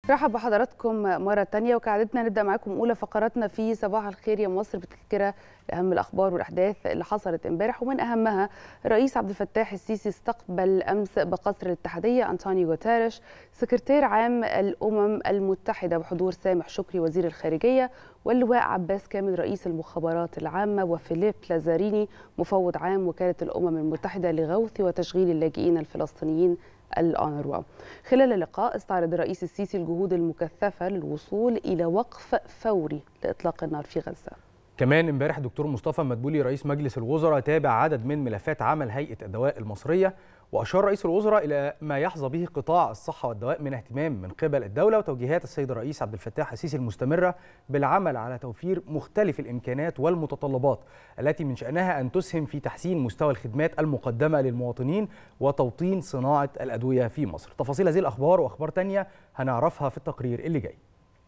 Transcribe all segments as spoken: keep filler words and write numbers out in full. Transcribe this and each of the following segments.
رحب بحضراتكم مرة تانية، وكعادتنا نبدأ معاكم أولى فقراتنا في صباح الخير يا مصر بتذكرة لأهم الأخبار والأحداث اللي حصلت امبارح، ومن أهمها الرئيس عبد الفتاح السيسي استقبل أمس بقصر الاتحادية أنطونيو غوتيريش سكرتير عام الأمم المتحدة بحضور سامح شكري وزير الخارجية، واللواء عباس كامل رئيس المخابرات العامة، وفيليب لازاريني مفوض عام وكالة الأمم المتحدة لغوث وتشغيل اللاجئين الفلسطينيين الأونروا. خلال اللقاء استعرض الرئيس السيسي الجهود المكثفة للوصول إلى وقف فوري لإطلاق النار في غزة. كمان امبارح دكتور مصطفى مدبولي رئيس مجلس الوزراء تابع عدد من ملفات عمل هيئة الدواء المصرية، وأشار رئيس الوزراء إلى ما يحظى به قطاع الصحة والدواء من اهتمام من قبل الدولة، وتوجيهات السيد الرئيس عبد الفتاح السيسي المستمرة بالعمل على توفير مختلف الإمكانات والمتطلبات التي من شأنها أن تسهم في تحسين مستوى الخدمات المقدمة للمواطنين وتوطين صناعة الأدوية في مصر. تفاصيل هذه الأخبار وأخبار تانية هنعرفها في التقرير اللي جاي.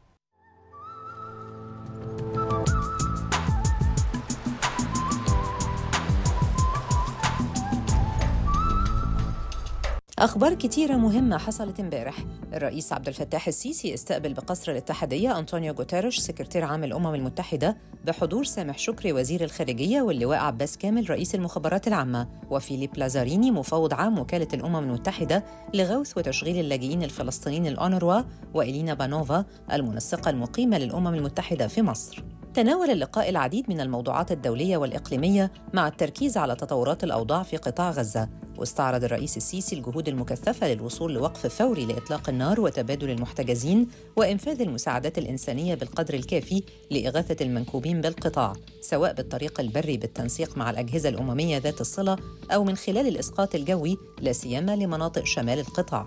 أخبار كتيرة مهمة حصلت امبارح. الرئيس عبد الفتاح السيسي استقبل بقصر الاتحادية أنطونيو غوتيريش سكرتير عام الأمم المتحدة بحضور سامح شكري وزير الخارجية، واللواء عباس كامل رئيس المخابرات العامة، وفيليب لازاريني مفوض عام وكالة الأمم المتحدة لغوث وتشغيل اللاجئين الفلسطينيين الأونروا، وإلينا بانوفا المنسقة المقيمة للأمم المتحدة في مصر. تناول اللقاء العديد من الموضوعات الدولية والإقليمية مع التركيز على تطورات الأوضاع في قطاع غزة، واستعرض الرئيس السيسي الجهود المكثفة للوصول لوقف فوري لإطلاق النار وتبادل المحتجزين وإنفاذ المساعدات الإنسانية بالقدر الكافي لإغاثة المنكوبين بالقطاع، سواء بالطريق البري بالتنسيق مع الأجهزة الأممية ذات الصلة أو من خلال الإسقاط الجوي لا سيما لمناطق شمال القطاع.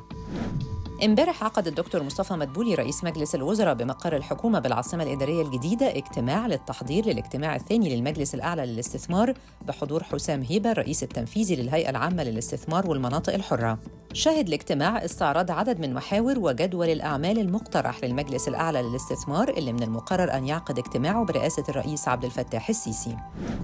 امبارح عقد الدكتور مصطفى مدبولي رئيس مجلس الوزراء بمقر الحكومة بالعاصمة الإدارية الجديدة اجتماع للتحضير للاجتماع الثاني للمجلس الأعلى للاستثمار بحضور حسام هيبة الرئيس التنفيذي للهيئة العامة للاستثمار والمناطق الحرة. شهد الاجتماع استعراض عدد من محاور وجدول الأعمال المقترح للمجلس الأعلى للاستثمار اللي من المقرر أن يعقد اجتماعه برئاسة الرئيس عبد الفتاح السيسي.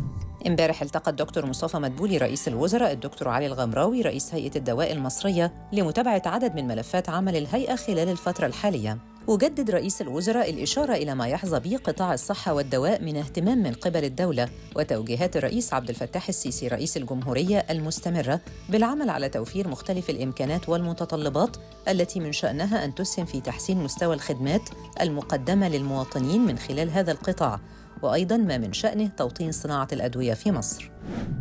امبارح التقى الدكتور مصطفى مدبولي رئيس الوزراء الدكتور علي الغمراوي رئيس هيئة الدواء المصرية لمتابعة عدد من ملفات عمل الهيئة خلال الفترة الحالية. وجدد رئيس الوزراء الإشارة إلى ما يحظى به قطاع الصحة والدواء من اهتمام من قبل الدولة، وتوجيهات الرئيس عبد الفتاح السيسي رئيس الجمهورية المستمرة بالعمل على توفير مختلف الإمكانات والمتطلبات التي من شأنها أن تسهم في تحسين مستوى الخدمات المقدمة للمواطنين من خلال هذا القطاع، وأيضاً ما من شأنه توطين صناعة الأدوية في مصر.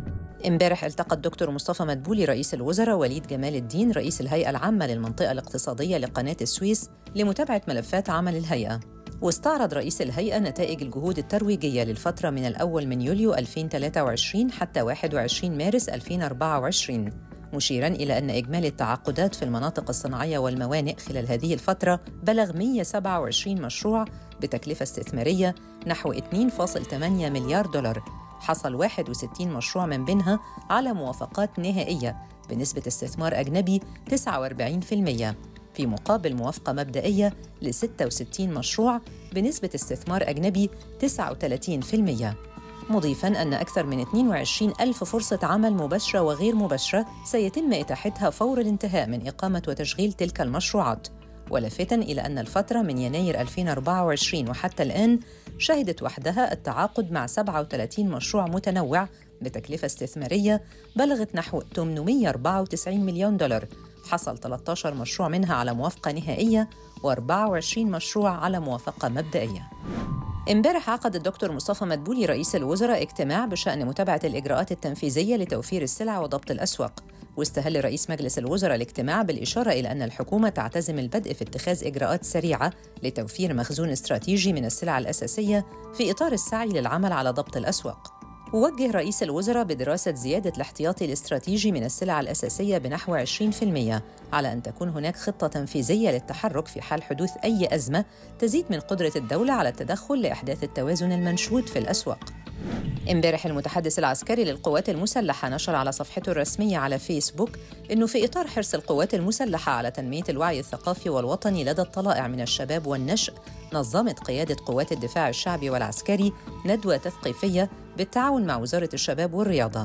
امبارح التقى الدكتور مصطفى مدبولي رئيس الوزراء وليد جمال الدين رئيس الهيئة العامة للمنطقة الاقتصادية لقناة السويس لمتابعة ملفات عمل الهيئة. واستعرض رئيس الهيئة نتائج الجهود الترويجية للفترة من الأول من يوليو ألفين وثلاثة وعشرين حتى واحد وعشرين مارس ألفين وأربعة وعشرين، مشيراً إلى أن إجمالي التعاقدات في المناطق الصناعية والموانئ خلال هذه الفترة بلغ مئة وسبعة وعشرين مشروع بتكلفة استثمارية نحو اثنين فاصلة ثمانية مليار دولار. حصل واحد وستين مشروع من بينها على موافقات نهائية بنسبة استثمار أجنبي تسعة وأربعين بالمئة، في مقابل موافقة مبدئية ل ستة وستين مشروع بنسبة استثمار أجنبي تسعة وثلاثين بالمئة. مضيفاً أن أكثر من اثنين وعشرين ألف فرصة عمل مباشرة وغير مباشرة سيتم إتاحتها فور الانتهاء من إقامة وتشغيل تلك المشروعات، ولافتاً إلى أن الفترة من يناير ألفين وأربعة وعشرين وحتى الآن شهدت وحدها التعاقد مع سبعة وثلاثين مشروع متنوع بتكلفة استثمارية بلغت نحو ثمانمئة وأربعة وتسعين مليون دولار. حصل ثلاثة عشر مشروع منها على موافقة نهائية وأربعة وعشرين مشروع على موافقة مبدئية. امبارح عقد الدكتور مصطفى مدبولي رئيس الوزراء اجتماع بشأن متابعة الإجراءات التنفيذية لتوفير السلع وضبط الأسواق. واستهل رئيس مجلس الوزراء الاجتماع بالإشارة إلى أن الحكومة تعتزم البدء في اتخاذ إجراءات سريعة لتوفير مخزون استراتيجي من السلع الأساسية في إطار السعي للعمل على ضبط الأسواق. ووجه رئيس الوزراء بدراسة زيادة الاحتياطي الاستراتيجي من السلع الأساسية بنحو عشرين بالمئة على أن تكون هناك خطة تنفيذية للتحرك في حال حدوث أي أزمة تزيد من قدرة الدولة على التدخل لإحداث التوازن المنشود في الأسواق. امبارح المتحدث العسكري للقوات المسلحة نشر على صفحته الرسمية على فيسبوك إنه في إطار حرص القوات المسلحة على تنمية الوعي الثقافي والوطني لدى الطلائع من الشباب والنشء، نظمت قيادة قوات الدفاع الشعبي والعسكري ندوة تثقيفية بالتعاون مع وزارة الشباب والرياضة.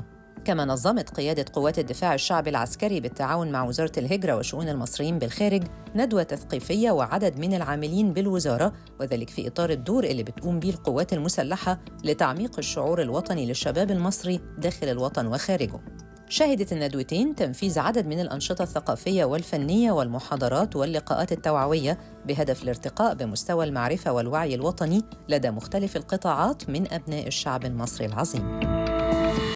كما نظمت قيادة قوات الدفاع الشعبي العسكري بالتعاون مع وزارة الهجرة وشؤون المصريين بالخارج ندوة تثقيفية وعدد من العاملين بالوزارة، وذلك في إطار الدور اللي بتقوم به القوات المسلحة لتعميق الشعور الوطني للشباب المصري داخل الوطن وخارجه. شهدت الندوتين تنفيذ عدد من الأنشطة الثقافية والفنية والمحاضرات واللقاءات التوعوية بهدف الارتقاء بمستوى المعرفة والوعي الوطني لدى مختلف القطاعات من أبناء الشعب المصري العظيم.